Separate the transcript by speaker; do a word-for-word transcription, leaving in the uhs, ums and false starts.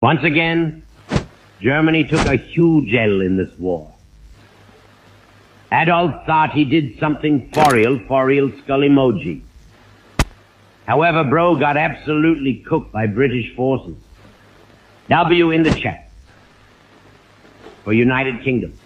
Speaker 1: Once again, Germany took a huge L in this war. Adolf thought he did something for real, for real skull emoji. However, Bro got absolutely cooked by British forces. W in the chat for United Kingdom.